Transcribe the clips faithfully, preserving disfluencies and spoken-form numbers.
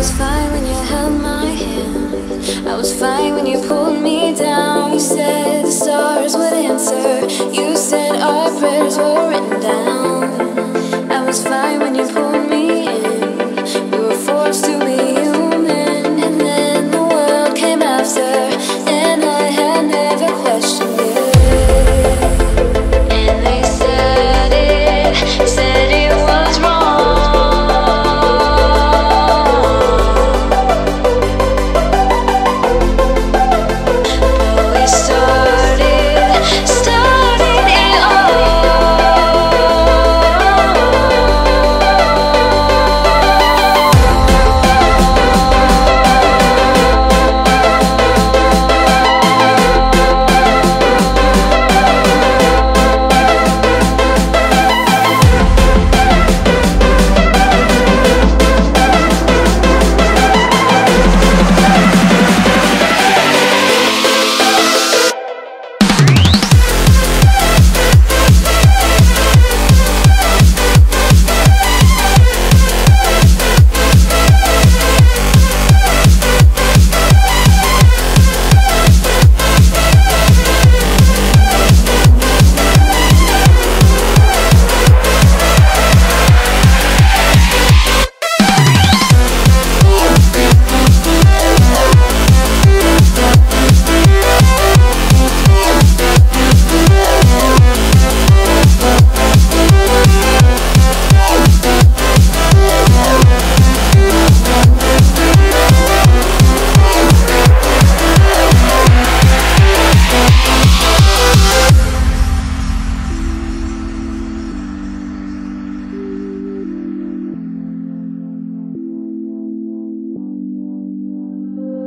was fine when you held my hand. I was fine when you pulled me down. You said the stars would answer. You said our prayers were written down. I was fine when you pulled me in. We were forced to be human, and then the world came after, and I had never questioned it. And they said it, said it was wrong.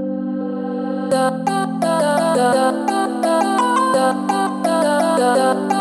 Da da da da da da da da da.